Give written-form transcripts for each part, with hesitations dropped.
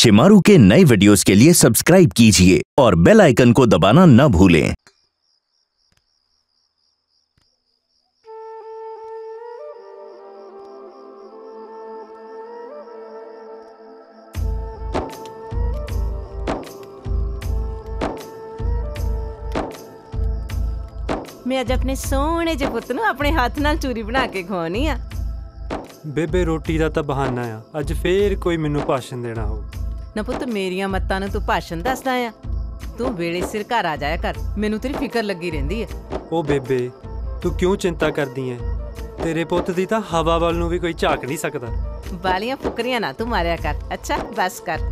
शिमारू के नए वीडियोस के लिए सब्सक्राइब कीजिए और बेल आइकन को दबाना न भूलें। मैं अज अपने सोहणे जे पुत्त नूं अपने हाथ नाल चूरी बना के खवानी आ। बेबे रोटी दा तां बहाना आ, अज फेर कोई मैनू भाषण देना हो। ना पुत्त मेरियां मत्तां नूं तू भाषण दसदा आ। तू वेले सिर घर आ जाया कर, मैनू तेरी फिकर लगी रहिंदी है। ओ बेबे तू क्यों चिंता करदी है? तेरे पुत्त दी तां हवा वाल नूं भी कोई झाक नहीं सकदा। बालियां फुकरियां ना तू मारिया कर, अच्छा बस कर।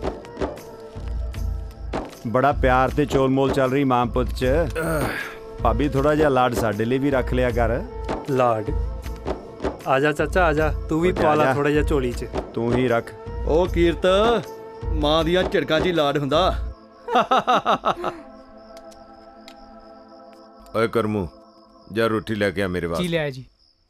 बड़ा प्यार ते चोल मोल चल रही मां पुत च। भाभी थोड़ा जिहा लाड साडे लिए भी रख लिया कर। लाड आजा चाचा आजा, तू भी पाला थोड़ा जिहा झोली च। तू ही रख। ओ कीरत मां दियां झिड़कां च लाड हुंदा। ओए करमू जा रोटी लेके आ मेरे वास्ते। जी ले आया जी।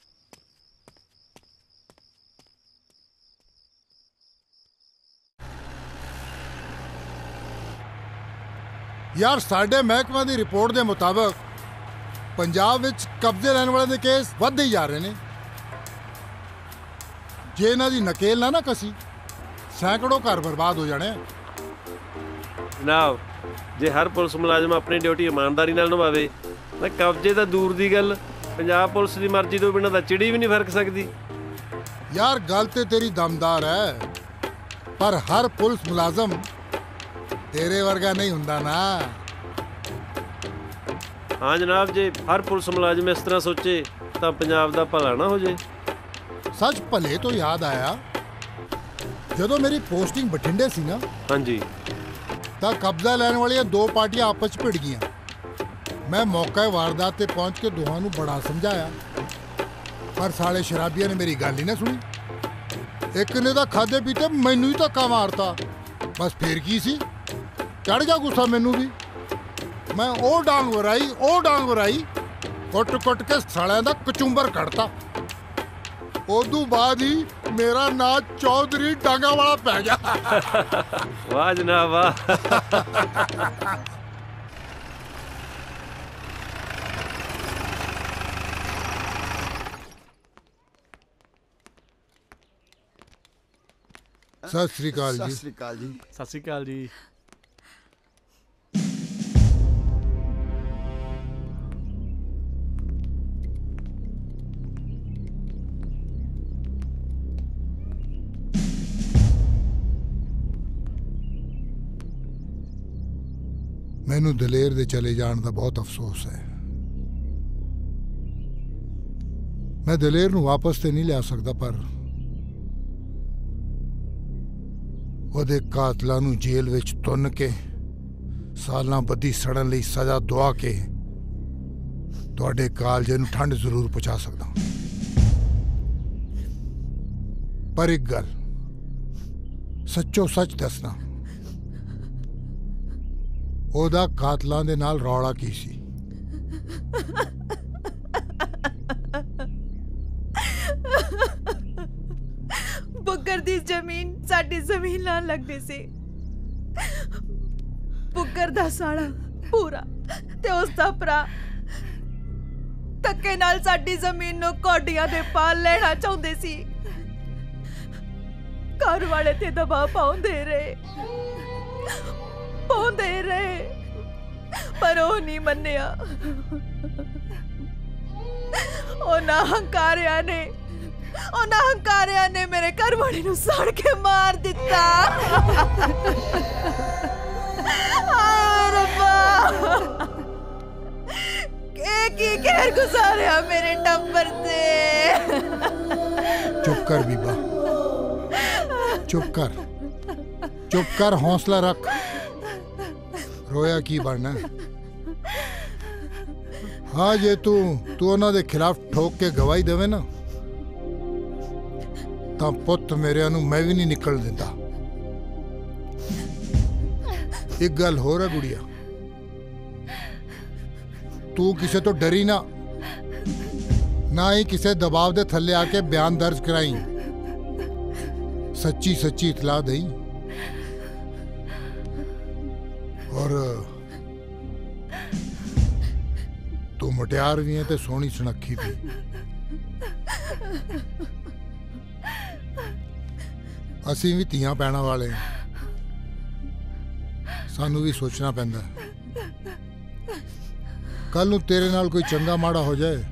यार साडे महकमा की रिपोर्ट के मुताबिक पंजाब विच कब्जे लैण वाले दे केस वधदे ही जा रहे हैं। जे इन्हां दी नकेल ना कसी सैकड़ों घर बर्बाद हो जाने। जनाब जे हर पुलिस मुलाजम अपनी ड्यूटी ईमानदारी नाल निभावे तां कब्जे तां दूर दी गल पंजाब पुलिस की मर्जी तो बिना तां चिड़ी भी नहीं फरक सकती। यार गल ते तेरी दमदार है, पर हर पुलिस मुलाजम तेरे वर्गा नहीं हुंदा ना। हाँ जनाब, जे हर पुलिस मुलाजम इस तरह सोचे तो पंजाब दा भला ना हो जाए। सच भले तो याद आया, जदों मेरी पोस्टिंग बठिंडे सी ना, हाँ जी, तां कब्जा लैण वालियां दो पार्टियां आपस च भिड़ गईयां। मैं मौके वारदात ते पहुंच के दोहां नूं बड़ा समझाया, पर साले शराबियां ने मेरी गल ही ना सुनी। एक ने तां खादे पीते मैनू ही धक्का मारता। बस फिर की सी, चढ़ गया गुस्सा मैनू भी। मैं ओ डांग वराई कुट कुट के सालियां दा कचुंबर कढ़ता। उदू बाद ही मेरा नाम चौधरी डांगा वाला पै गया। वाह जनाब वाह। सत श्री अकाल जी। सत श्री अकाल जी। मैनू दलेर दे चले जाने का बहुत अफसोस है। मैं दलेर नू वापस तो नहीं लिया सकता, पर ਉਹਦੇ ਕਾਤਲਾਂ ਨੂੰ ਜੇਲ੍ਹ ਵਿੱਚ ਤੁੰਨ ਕੇ ਸਾਲਾਂ ਬੱਧੀ ਸੜਨ ਲਈ ਸਜ਼ਾ ਦਵਾ ਕੇ ਤੁਹਾਡੇ ਕਾਲਜੇ ਨੂੰ ਠੰਡ ਜ਼ਰੂਰ ਪਹੁੰਚਾ ਸਕਦਾ। ਪਰ ਇੱਕ ਗੱਲ ਸੱਚੋ ਸੱਚ ਦੱਸਣਾ, ਉਹਦਾ ਕਾਤਲਾਂ ਦੇ ਨਾਲ ਰੌਲਾ ਕੀ ਸੀ? पुगर दी जमीन साडी जमीन नाल लगदी सी। पुगर दा साड़ा पूरा ते उस दा भरा धक्के नाल साडी जमीन नूं कोडियां दे पाल लेना चाहुंदे सी। घर वाले ते दबाव पाउंदे रहे पर ओ नहीं मन्निया। हंकारिया ने मेरे घर वाले नूं सड़ के मार दिता। की कहर गुजारिया मेरे टब्बर से। चुप कर बीबा, चुप कर, हौसला रख। रोया की बनना? हाँ जे तू उन्हां दे खिलाफ ठोक के गवाही देवे ना, तां पुत्त मेरे नूं मैं भी नहीं निकल दिंदा। एक गल होर है गुड़िया, तू किसे तो डरी ना ही किसे दबाव दे थल्ले आके बयान दर्ज कराई। सच्ची सच्ची इतला दई और तू मुटियार भी है ते सोहनी सुनक्खी भी। ਅਸੀਂ ਵੀ ਧੀਆਂ ਪੈਣਾ ਵਾਲੇ ਸਾਨੂੰ ਵੀ ਸੋਚਣਾ ਪੈਂਦਾ ਕੱਲ ਨੂੰ ਤੇਰੇ ਨਾਲ ਕੋਈ ਚੰਗਾ ਮਾੜਾ ਹੋ ਜਾਏ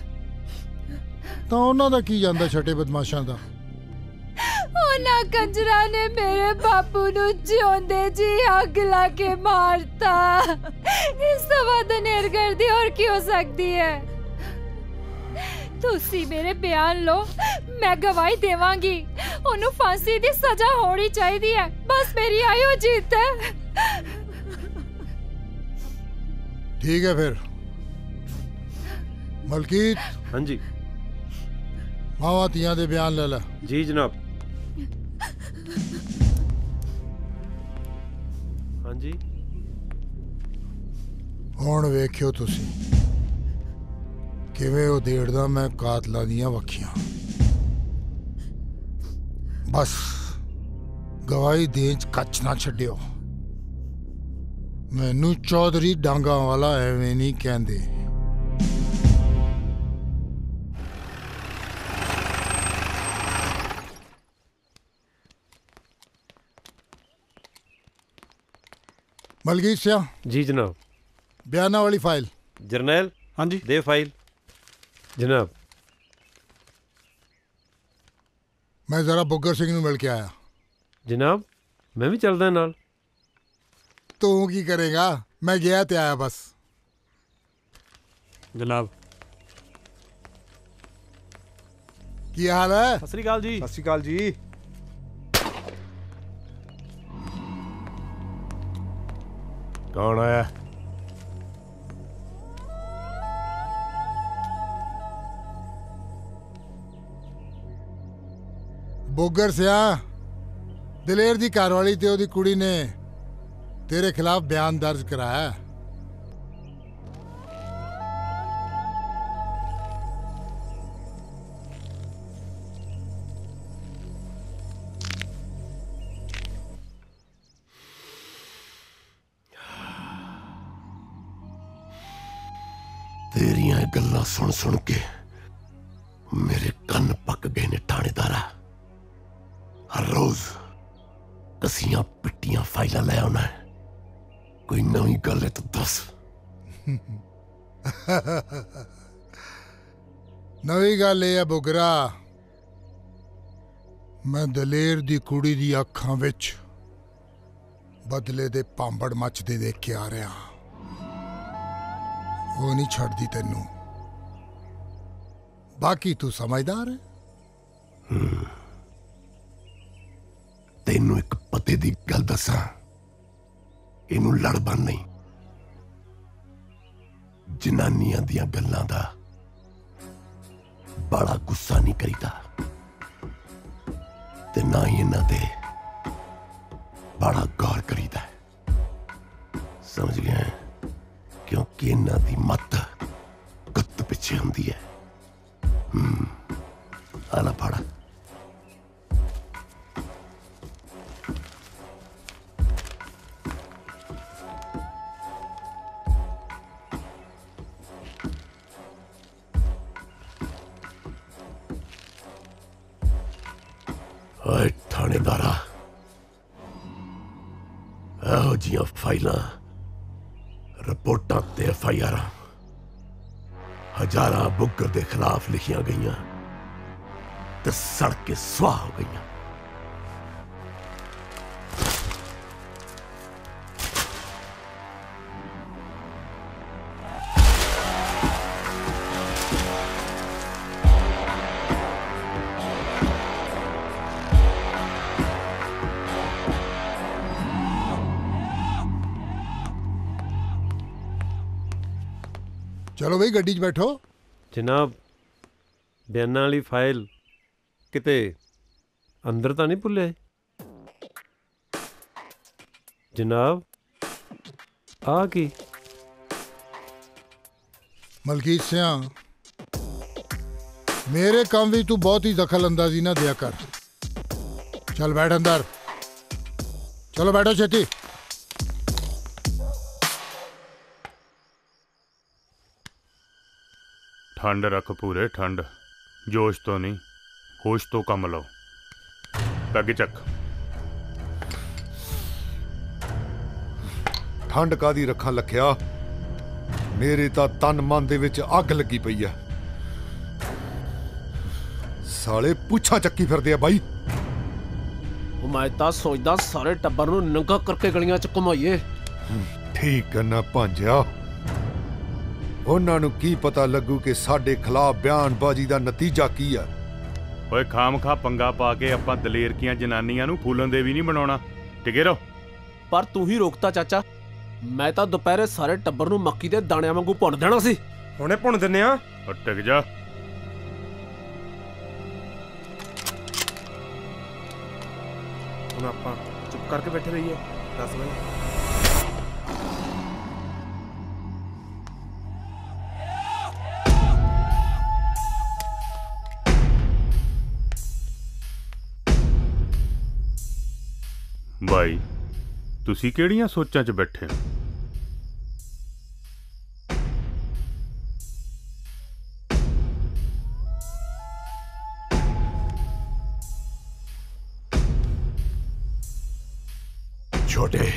ਤਾਂ ਉਹਨਾਂ ਦਾ ਕੀ ਜਾਂਦਾ ਛੱਟੇ ਬਦਮਾਸ਼ਾਂ ਦਾ। ਉਹਨਾਂ ਕੰਜਰਾਂ ਨੇ ਮੇਰੇ ਬਾਪੂ ਨੂੰ ਜਿਉਂਦੇ ਜੀ ਅੱਗ ਲਾ ਕੇ ਮਾਰਤਾ। ਇਸ ਤੋਂ ਵੱਧ ਨਿਰਗਰਦੀ ਹੋਰ ਕੀ ਹੋ ਸਕਦੀ ਹੈ। ਤੁਸੀਂ ਮੇਰੇ ਬਿਆਨ ਲਓ, ਮੈਂ ਗਵਾਹੀ ਦੇਵਾਂਗੀ। ਉਹਨੂੰ ਫਾਂਸੀ ਦੀ ਸਜ਼ਾ ਹੋਣੀ ਚਾਹੀਦੀ ਹੈ। ਬਸ ਮੇਰੀ ਆਇਓ जीत है। ठीक है फिर मलकीत। हाँ जी। मावा तियां दे बयान ले ला। जी जनाब। हाँ जी। हुण वेखियो तुसी किवें उधेड़दा मैं कातलां दीयां वखियां। बस गवाही दें च कच ना छड्डियो। मैनू चौधरी डांगा वाला एवें नहीं कहंदे। मलकीत सिंह। जी जनाब। बयाना वाली फाइल। जरनैल। हाँ जी। दे फाइल। जनाब। मैं जरा बुग्गर सिंह नूं मिल के आया। जनाब मैं भी चलदा नाल। तू की करेगा, मैं गया ते आया बस। जनाब। की हाल है? सत श्री अकाल जी। सत श्री अकाल जी। कौन आया? बुग्गर सिंह, दलेर दी घरवाली ते ओदी कुड़ी ने तेरे खिलाफ बयान दर्ज कराया। तेरियां गल्लां सुन सुन के मेरे कन्न पक गए ने थानेदारा। हर रोज कसियां पिट्टियां फाइलां ले आना है। कोई नवी गल है तो दस। नवी गल है बुगरा, मैं दलेर दी कुड़ी दी अखां विच बदले दे भांबड़ मचदे देख के आ रहा। वो नहीं छड़दी तेनू। बाकी तू समझदार है। तेनू एक पते दी गल दसा, इनू लड़बन नहीं। जनानियां दियां गल्लां दा बड़ा गुस्सा नहीं करीदा ते ना ही इन्हां दे बड़ा गौर करीदा है। समझ गए? क्योंकि इन्हां दी मत कत्त पिछे हुंदी है। आला फाड़ा। थानेदारा, एहो जियां फाइलां, रिपोर्टां ते FIR हजारां बुग्गर दे खिलाफ लिखियां गईयां ते सड़ के सुआह हो गईयां। चलो भाई गड्डी च बैठो। जनाब बयाना वाली फाइल किते अंदर तो नहीं भुले? जनाब आ की? मलकीत सिंह, मेरे काम भी तू बहुत ही दखल अंदाजी ना दिया कर। चल बैठ अंदर। चलो बैठो छेती। ठंड रख पूरे, ठंड। जोश तो नहीं, होश तो कम लो। पैग चक। ठंड कादी रखा लखिया, मेरे तां तन मन दे विच अग लगी पई आ। साले पुछा चक्की फिरदे आ बाई। मैं तां सोचदा सारे टब्बर नूं नंगा करके गलियां च घुमाइए। ठीक है ना भांजिया, ਉਹਨਾਂ ਨੂੰ ਕੀ ਪਤਾ ਲੱਗੂ ਕਿ ਸਾਡੇ ਖਿਲਾਫ ਬਿਆਨਬਾਜ਼ੀ ਦਾ ਨਤੀਜਾ ਕੀ ਆ। ਓਏ ਖਾਮਖਾ ਪੰਗਾ ਪਾ ਕੇ ਆਪਾਂ ਦਲੇਰਕੀਆਂ ਜਨਾਨੀਆਂ ਨੂੰ ਫੂਲਣ ਦੇ ਵੀ ਨਹੀਂ ਬਣਾਉਣਾ। ਟਿਕੇ ਰਹੋ। ਪਰ ਤੂੰ ਹੀ ਰੋਕਤਾ ਚਾਚਾ, ਮੈਂ ਤਾਂ ਦੁਪਹਿਰੇ ਸਾਰੇ ਟੱਬਰ ਨੂੰ ਮੱਕੀ ਦੇ ਦਾਣਿਆਂ ਵਾਂਗੂ ਭੁੰਨ ਦੇਣਾ ਸੀ। ਹੁਣੇ ਭੁੰਨ ਦਿੰਨੇ ਆ। ਟਿਕ ਜਾ। ਹੁਣ ਆਪਾਂ ਚੁੱਪ ਕਰਕੇ ਬੈਠੇ ਰਹੀਏ 10 ਮਿੰਟ। ਬਾਈ ਤੁਸੀਂ ਕਿਹੜੀਆਂ ਸੋਚਾਂ 'ਚ ਬੈਠੇ ਹੋ? ਛੋਟੇ,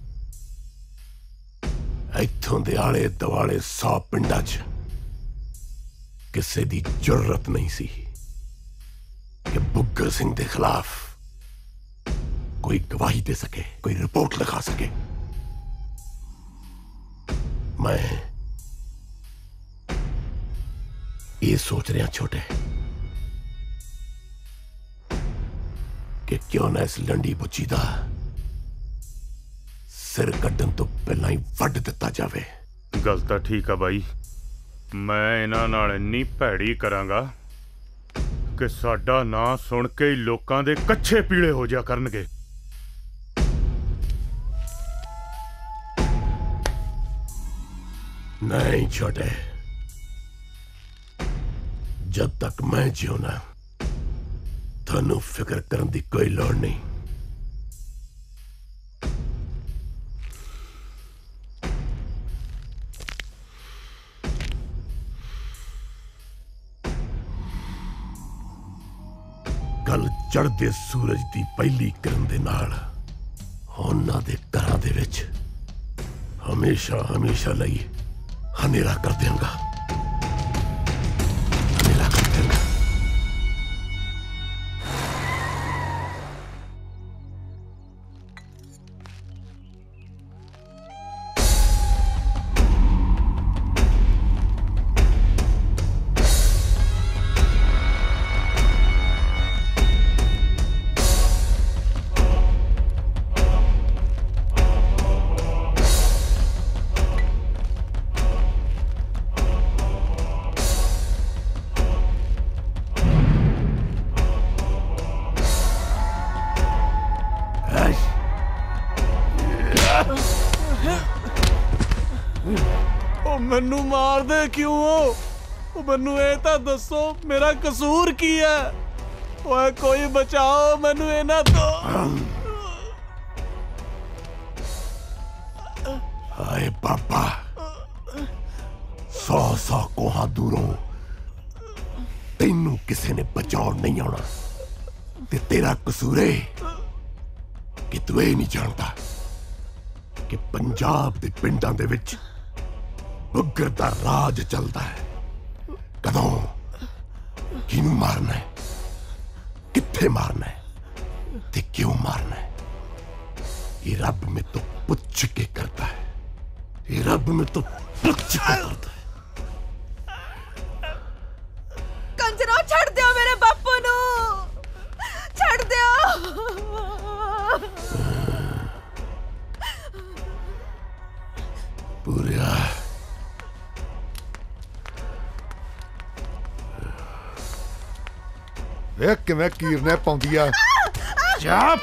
ਇੱਥੋਂ ਦੇ ਆਲੇ ਦੁਆਲੇ 100 ਪਿੰਡਾਂ 'ਚ ਕਿਸੇ ਦੀ ਜ਼ਰੂਰਤ ਨਹੀਂ ਸੀ ਕਿ ਬੁੱਗਰ ਸਿੰਘ ਦੇ ਖਿਲਾਫ कोई गवाही दे सके, कोई रिपोर्ट लिखा सके। मैं ये सोच रहा छोटे कि क्यों ना इस लंडी बुच्ची दा सिर कड्डन तो पहला ही वड्ड दिता जावे। गल तां ठीक है बाई, मैं इन्हां नाल इन्नी भैड़ी करांगा कि साडा नां सुन के ही लोकां दे कच्छे पीले हो जा करनगे। नहीं छोटे, जब तक मैं जियोना थानू फिक्र करने की कोई लोड़ नहीं। कल चढ़दे सूरज की पहली किरण दे नाल उन्हां दे घरां दे विच हमेशा हमेशा लई हनेरा कर देंगा, हनेरा कर देंगा। ਮੈਨੂੰ ਮਾਰਦੇ ਕਿਉਂ ਹੋ? ਮੈਨੂੰ ਇਹ ਤਾਂ ਦੱਸੋ ਮੇਰਾ ਕਸੂਰ ਕੀ ਹੈ? ਓਏ ਕੋਈ ਬਚਾਓ ਮੈਨੂੰ ਇਹਨਾਂ ਤੋਂ। हाय बाबा, 100 कोहा दूरों तेनू किसी ने बचाओ नहीं आना। ते तेरा कसूर है कि तू ये नहीं जानता कि पंजाब दे पिंडां दे विच बुग्गर दा राज चलता है। कदों किनू मारना है, कित्थे मारना है ते क्यों मारना है, ये रब में तो पुछ के करता है। ये रब में तो पुछ के करता है। कंजरो छड़ दियो मेरे बापू नू, छड़ दियो। पूरा ਵੇਖ ਕਿਵੇਂ ਕੀਰਨੇ ਪਾਉਂਦੀ ਆ। ਚਾਪ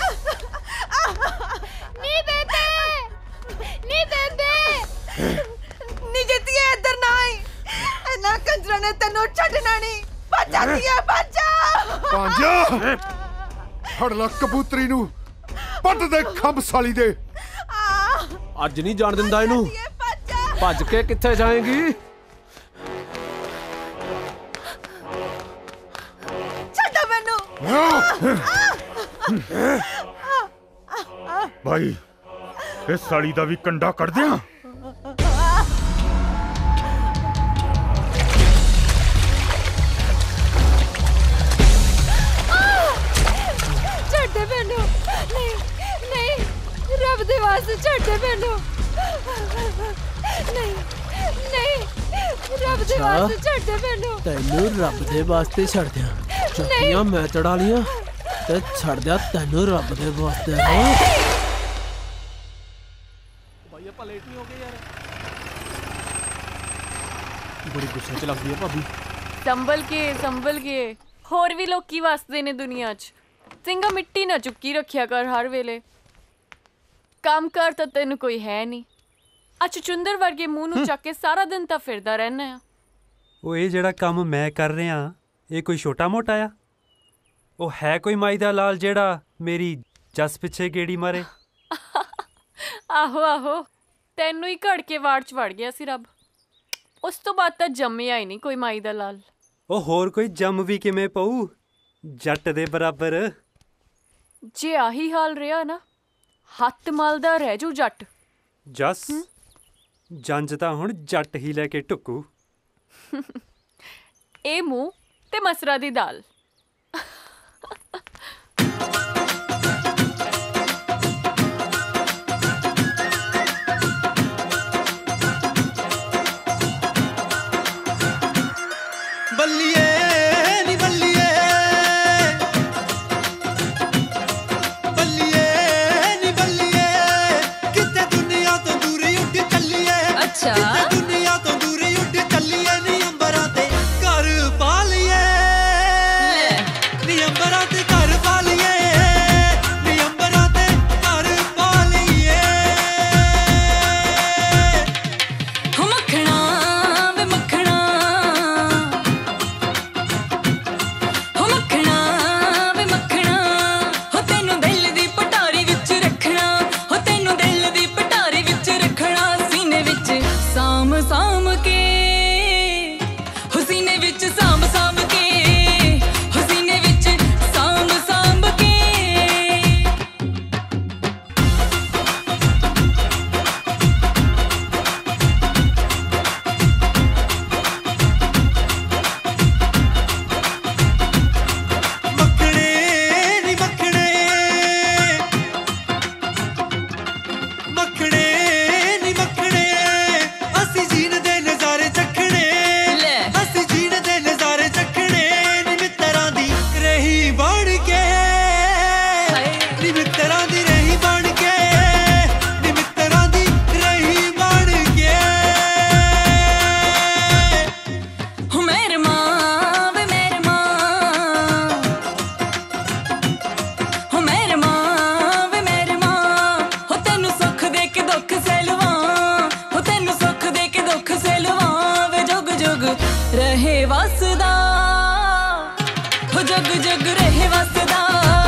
ਨੀ ਬੇਬੇ, ਨੀ ਬੇਬੇ, ਨੀ ਜਿੱਤੀਏ ਇੱਧਰ ਨਾ ਆਈ। ਨਾ ਕੰਜਰਾਂ ਨੇ ਤੈਨੂੰ ਛੱਡਣਾ ਨਹੀਂ। ਭੱਜ ਜਾਂਦੀ ਹੈ, ਭੱਜ। ਪਾਂਜਾ ਫੜ ਲੈ ਕਬੂਤਰੀ ਨੂੰ, ਪੱਟ ਦੇ ਖੰਭ ਸਾਲੀ ਦੇ। ਅੱਜ ਨਹੀਂ ਜਾਣ ਦਿੰਦਾ ਇਹਨੂੰ। ਭੱਜ ਕੇ ਕਿੱਥੇ ਜਾਏਗੀ? भाई इस साली दा भी कंडा कर दिया। ਛੱਡ ਦੇ ਮੈਨੂੰ, ਨਹੀਂ ਨਹੀਂ, ਰੱਬ ਦੇ ਵਾਸਤੇ ਛੱਡ ਦੇ ਮੈਨੂੰ, ਨਹੀਂ ਨਹੀਂ, ਰੱਬ ਦੇ ਵਾਸਤੇ ਛੱਡ ਦੇ ਮੈਨੂੰ। ਤੈਨੂੰ ਰੱਬ ਦੇ ਵਾਸਤੇ ਛੱਡ ਦਿਆਂ, ਚੱਕੀਆਂ ਮੈਂ ਚੜਾ ਲੀਆਂ ਤੇ ਛੱਡ ਦਿਆਂ ਤੈਨੂੰ ਰੱਬ ਦੇ ਵਾਸਤੇ। ਭਾਈ ਆਪਾਂ ਲੇਟ ਨਹੀਂ ਹੋ ਗਏ ਯਾਰ? ਬੜੀ ਗੁੱਸੇ ਚ ਲੱਗਦੀ ਹੈ ਭਾਬੀ। ਸੰਭਲ ਕੇ ਹੋਰ ਵੀ ਲੋਕੀ ਵਸਦੇ ਨੇ ਦੁਨੀਆ 'ਚ। ਸਿੰਘਾ ਮਿੱਟੀ ਨਾ ਚੁੱਕੀ ਰੱਖਿਆ ਕਰ ਹਰ ਵੇਲੇ। ਕੰਮ ਕਰ ਤਾਂ ਤੈਨੂੰ ਕੋਈ ਹੈ ਨਹੀਂ। ਅੱਛਾ ਚੁੰਦਰ ਵਰਗੇ ਮੂੰਹ ਨੂੰ ਚੱਕ ਕੇ ਸਾਰਾ ਦਿਨ ਤਾਂ ਫਿਰਦਾ ਰਹਿਣਾ ਆ। ਉਹ ਇਹ ਜਿਹੜਾ ਕੰਮ ਮੈਂ ਕਰ ਰਿਹਾ ਇਹ ਕੋਈ ਛੋਟਾ ਮੋਟਾ ਆ? ਉਹ ਹੈ ਕੋਈ ਮਾਈ ਦਾ ਲਾਲ ਜਿਹੜਾ ਮੇਰੀ ਜੱਸ ਪਿੱਛੇ ਗੇੜੀ ਮਾਰੇ? ਆਹੋ ਤੈਨੂੰ ਹੀ ਘੜ ਕੇ ਵਾੜ 'ਚ ਵੜ ਗਿਆ ਸੀ ਰੱਬ। ਉਸ ਤੋਂ ਬਾਅਦ ਤਾਂ ਜੰਮਿਆ ਹੀ ਨਹੀਂ ਕੋਈ ਮਾਈ ਦਾ ਲਾਲ। ਉਹ ਹੋਰ ਕੋਈ ਜੰਮ ਵੀ ਕਿਵੇਂ ਪਊ ਜੱਟ ਦੇ ਬਰਾਬਰ? ਜੇ ਆਹੀ ਹਾਲ ਰਿਹਾ ਨਾ ਹੱਥ ਮਲਦਾ ਰਹਿ ਜੂ ਜੱਟ। ਜੱਸ ਜੰਜ ਤਾਂ ਹੁਣ ਜੱਟ ਹੀ ਲੈ ਕੇ ਢੁੱਕੂ। ਇਹ ਮੂੰਹ ਤੇ ਮਸਰਾ ਦੀ ਦਾਲ। ਬੱਲੀਏ ਨੀ ਬੱਲੀਏ, ਬੱਲੀਏ ਨੀ ਬੱਲੀਏ, ਕਿਤੇ ਦੁਨੀਆ ਤੋਂ ਦੂਰੀ ਉੱਡ ਚੱਲੀਏ। ਅੱਛਾ ਕਿਤੇ ਦੁਨੀਆ ਤੋਂ ਦੂਰੀ ਉੱਡ ਚੱਲੀਏ, ਨੀ ਅੰਬਰਾਂ ਤੇ ਘਰ ਪਾ ਲਈਏ, ਨੀ ਅੰਬਰਾਂ ਤੇ ਘਰ ਪਾ ਲਈਏ, ਨੀ ਅੰਬਰਾਂ ਤੇ ਘਰ ਪਾ ਲਈਏ। ਹੋ ਮੱਖਣਾ ਵੇ ਮੱਖਣਾ, ਹੋ ਮੱਖਣਾ ਵੇ ਮੱਖਣਾ, ਹੋ ਤੈਨੂੰ ਦਿਲ ਦੀ ਪਟਾਰੀ ਵਿੱਚ ਰੱਖਣਾ, ਹੋ ਤੈਨੂੰ ਦਿਲ ਦੀ ਪਟਾਰੀ ਵਿੱਚ ਰੱਖਣਾ। ਸੀਨੇ ਵਿੱਚ ਸਾਂਭ ਸਾਂਭ ਕੇ, ਹੋ ਸੀਨੇ ਵਿੱਚ ਸਾਂਭ ਸਾਂਭ ਕੇ, ਹੋ ਸੀਨੇ ਵਿੱਚ ਸਾਂਭ ਸਾਂਭ ਕੇ। ਮੱਖਣੇ ਨੀ ਮੱਖਣੇ, ਮੱਖਣੇ ਨੀ ਮੱਖਣੇ, ਅਸੀਂ ਜੀਣ ਦੇ ਨਜ਼ਾਰੇ ਚੱਖਣੇ, ਅਸੀਂ ਜੀਣ ਦੇ ਨਜ਼ਾਰੇ ਚੱਖਣੇ। ਨੀ ਮਿੱਤਰਾਂ ਦੀ ਰਹੀ ਬਣ ਕੇ, ਨੀ ਮਿੱਤਰਾਂ ਦੀ ਰਹੀ ਬਣ ਕੇ, ਨੀ ਮਿੱਤਰਾਂ ਦੀ ਰਹੀ ਬਣ ਕੇ। ਹੋ ਮੇਰੇ ਮਾਂ ਵੇ ਮੇਰੇ ਮਾਂ, ਹੋ ਮੇਰੇ ਮਾਂ ਵੇ ਮੇਰੇ ਮਾਂ, ਹੋ ਤੈਨੂੰ ਸੁੱਖ ਦੇ ਕੇ ਦੁੱਖ ਸਹਿਲਵਾਂ, ਹੋ ਤੈਨੂੰ ਸੁੱਖ ਦੇ ਕੇ ਦੁੱਖ ਸਹਿਲਵਾਂ। ਵੇ ਜੁਗ ਜੁਗ ਰਹੇ ਵਸਦਾ, ਹੋ ਜੁਗ ਜੁਗ ਰਹੇ ਵਸਦਾ।